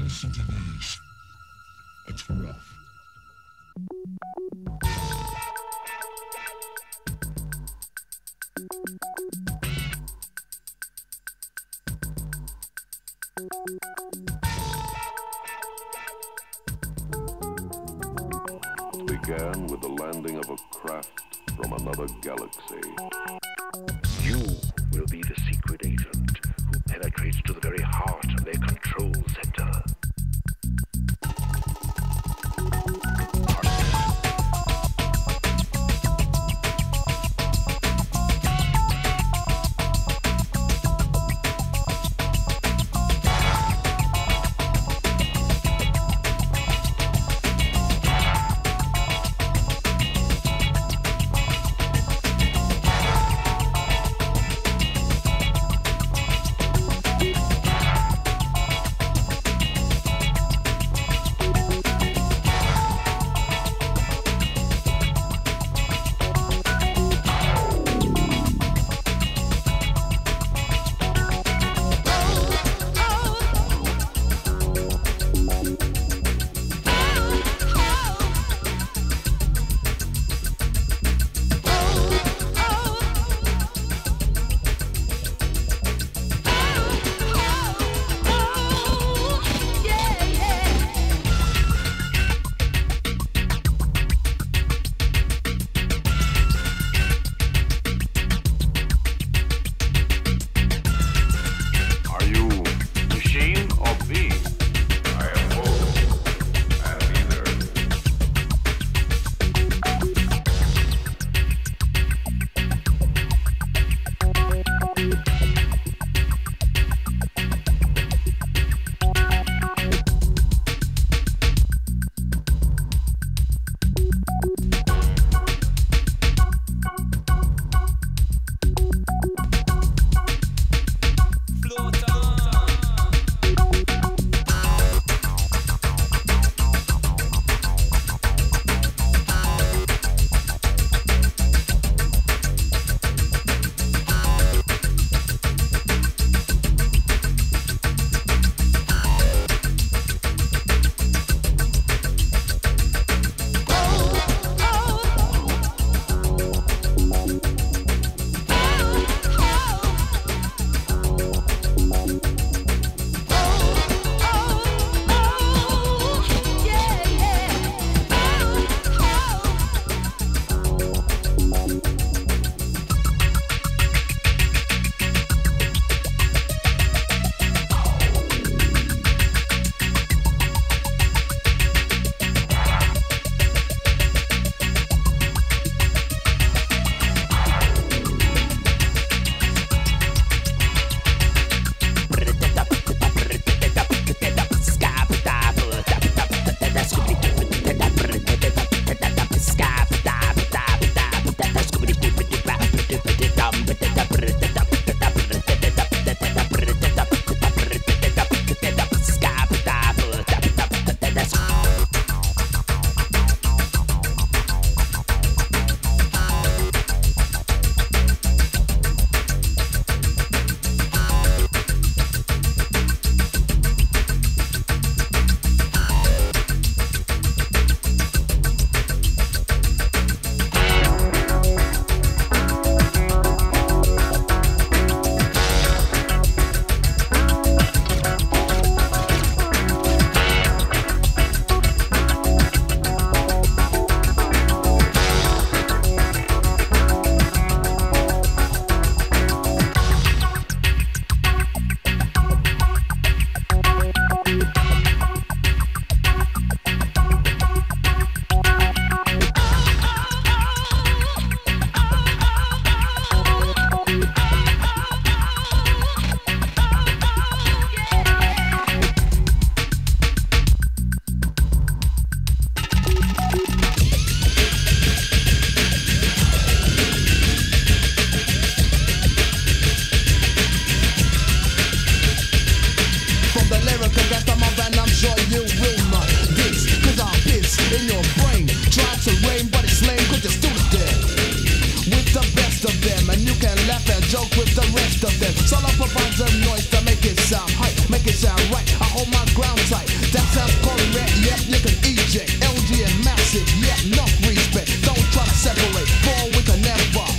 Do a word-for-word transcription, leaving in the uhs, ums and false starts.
listen to these. It's rough. It began with the landing of a craft from another galaxy. You will be the secret agent who penetrates to the very heart of their control center. Of them, and you can laugh and joke with the rest of them. Solo provides a noise to make it sound hype, make it sound right. I hold my ground tight. That sounds correct, yep, you can eject. L G and massive, yep, enough respect. Don't try to separate, for we can never